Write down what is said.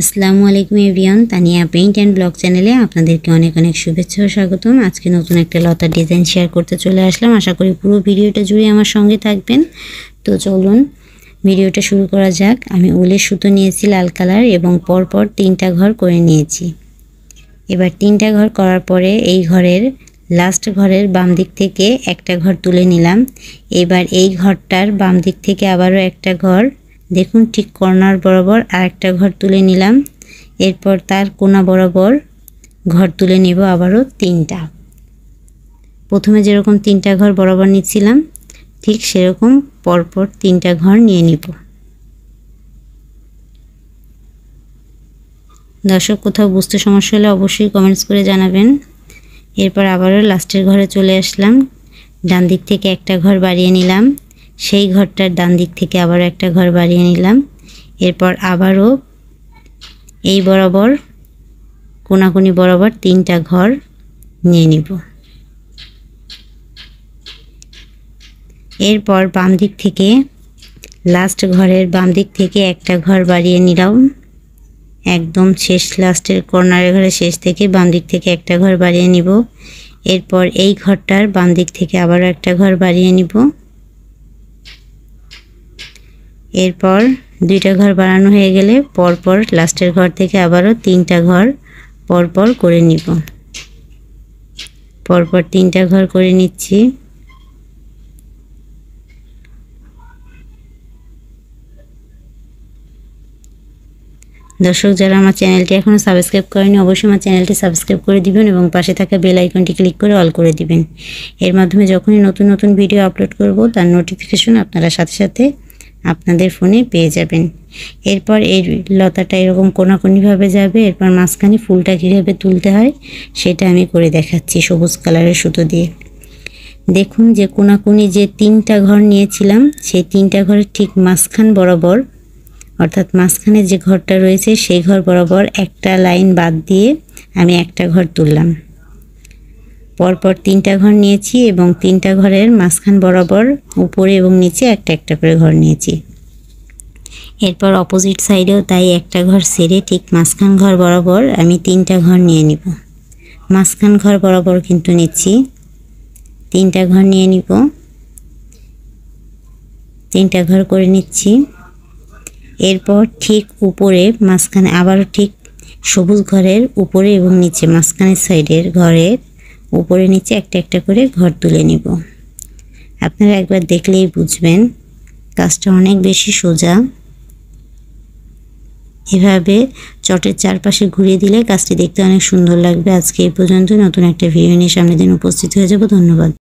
আসসালামু আলাইকুম everyone, Tania paint and blog চ্যানেলে আপনাদেরকে অনেক অনেক শুভেচ্ছা ও স্বাগতম। আজকে নতুন একটা লতার ডিজাইন শেয়ার করতে চলে আসলাম। আশা করি পুরো ভিডিওটা জুড়ে আমার সঙ্গে থাকবেন। তো চলুন ভিডিওটা শুরু করা যাক। আমি উলের সুতো নিয়েছি লাল কালার এবং পরপর 3টা ঘর করে নিয়েছি। এবার 3টা ঘর করার পরে এই ঘরের লাস্ট ঘরের বাম দিক থেকে একটা ঘর তুলে নিলাম। এবার এই ঘরটার বাম দিক থেকে আবারও একটা ঘর, দেখুন ঠিক কর্নার বরাবর আরেকটা ঘর তুলে নিলাম। এরপর তার কোণা বরাবর ঘর তুলে নেব আবারও 3টা। প্রথমে যেরকম 3টা ঘর বরাবর নিচ্ছিলাম ঠিক সেরকম পরপর 3টা ঘর নিয়ে নিব। দর্শক কোথাও বুঝতে সমস্যা হলে অবশ্যই কমেন্টস করে জানাবেন। এরপর আবারও লাস্টের ঘরে চলে আসলাম। ডান দিক থেকে একটা ঘর বাড়িয়ে নিলাম, সেই ঘরটার ডান দিক থেকে আবার একটা ঘর বাড়িয়ে নিলাম। এরপর আবারও এই বরাবর কোনাকুনি বরাবর 3টা ঘর নিয়ে নিব। এরপর বাম দিক থেকে লাস্ট ঘরের বাম দিক থেকে একটা ঘর বাড়িয়ে নিলাম, একদম শেষ লাস্টের কর্নারের ঘরের শেষ থেকে বাম দিক থেকে একটা ঘর বাড়িয়ে নিব। এরপর এই ঘরটার বাম দিক থেকে আবারও একটা ঘর বাড়িয়ে নিব। এরপর 2টা ঘর বাড়ানো হয়ে গেলে পরপর লাস্টের ঘর থেকে আবারও 3টা ঘর পরপর করে নিব। পরপর 3টা ঘর করে নিচ্ছি। দর্শক যারা আমার চ্যানেলটি এখনও সাবস্ক্রাইব করেনি অবশ্যই আমার চ্যানেলটি সাবস্ক্রাইব করে দিবেন এবং পাশে থাকা বেল আইকনটি ক্লিক করে অল করে দিবেন। এর মাধ্যমে যখনই নতুন নতুন ভিডিও আপলোড করব তার নোটিফিকেশন আপনারা সাথে সাথে আপনাদের ফোনে পেয়ে যাবেন। এরপর এই লতাটা এরকম কোনাকুনিভাবে যাবে। এরপর মাঝখানে ফুলটা কীভাবে তুলতে হয় সেটা আমি করে দেখাচ্ছি সবুজ কালারের সুতো দিয়ে। দেখুন যে কোনাকুনি যে 3টা ঘর নিয়েছিলাম সেই 3টা ঘরের ঠিক মাঝখান বরাবর, অর্থাৎ মাঝখানে যে ঘরটা রয়েছে সেই ঘর বরাবর একটা লাইন বাদ দিয়ে আমি একটা ঘর তুললাম। পরপর 3টা ঘর নিয়েছি এবং 3টা ঘরের মাঝখান বরাবর উপরে এবং নিচে একটা একটা করে ঘর নিয়েছি। এরপর অপোজিট সাইডেও তাই একটা ঘর ছেড়ে ঠিক মাঝখান ঘর বরাবর আমি 3টা ঘর নিয়ে নিব। মাঝখান ঘর বরাবর কিন্তু নিচ্ছি, 3টা ঘর নিয়ে নিব। 3টা ঘর করে নিচ্ছি। এরপর ঠিক উপরে মাঝখানে আবারও ঠিক সবুজ ঘরের উপরে এবং নিচে মাঝখানের সাইডের ঘরের উপরে নিচে একটা একটা করে ঘর তুলে নিব। আপনারা একবার দেখলেই বুঝবেন কাজটা অনেক বেশি সোজা। এভাবে চটের চারপাশে ঘুরিয়ে দিলে কাজটি দেখতে অনেক সুন্দর লাগবে। আজকে এই পর্যন্ত, নতুন একটা ভিডিও নিয়ে সামনের দিন উপস্থিত হয়ে যাব। ধন্যবাদ।